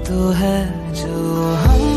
तो है जो हम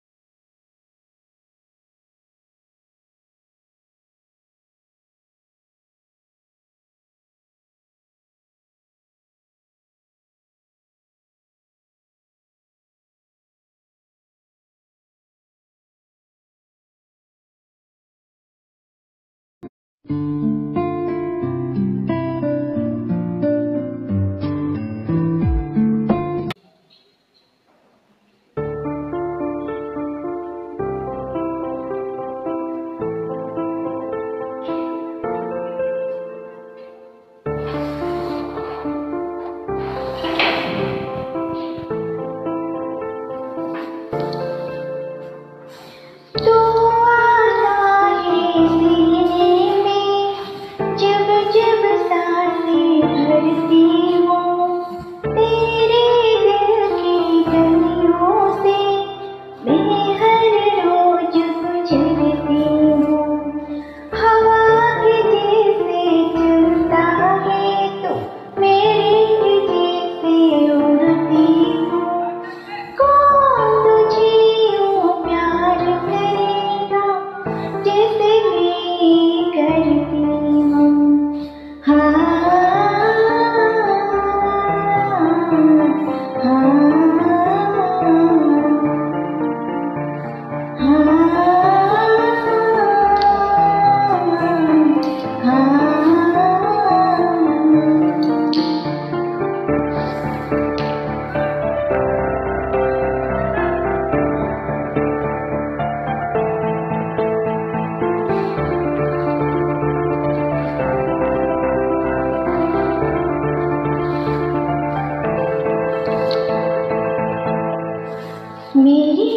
मेरी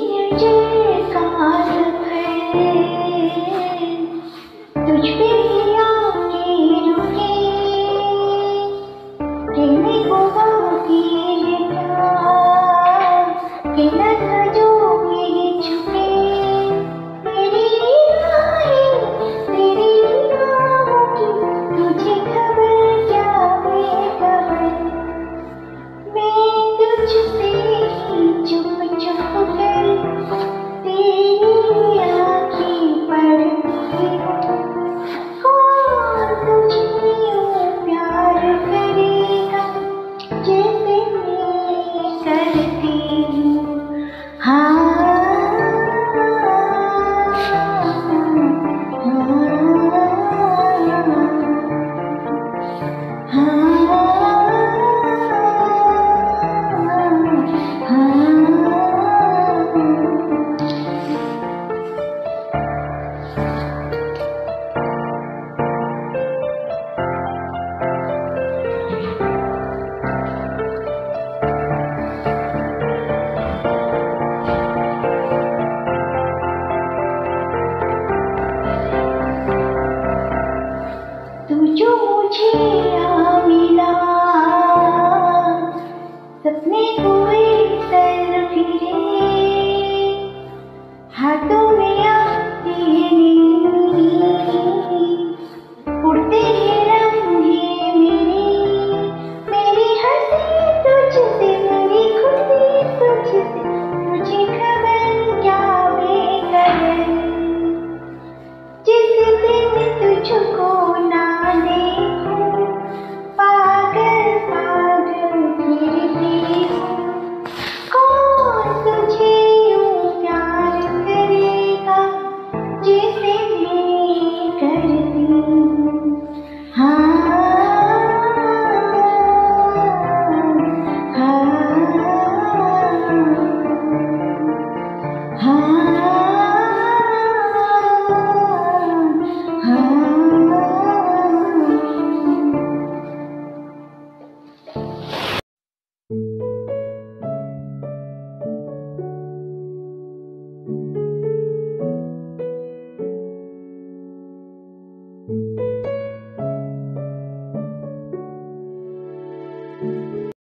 नजर का सफर तुझ पे ही आके रुके, कहने को बाकी क्या कि न था जो मेरे छुपे। तेरी राहें तेरी राहों की तुझे खबर क्या बेखबर, मैं तुझसे ही चुप चुप कर तेरी आँखें पढ़ती हूँ। कौन तुझे यूं प्यार करेगा जैसे मैं करती हूँ। हाँ तू जो मुझे यहाँ मिला, सपने हुए सर फिरे।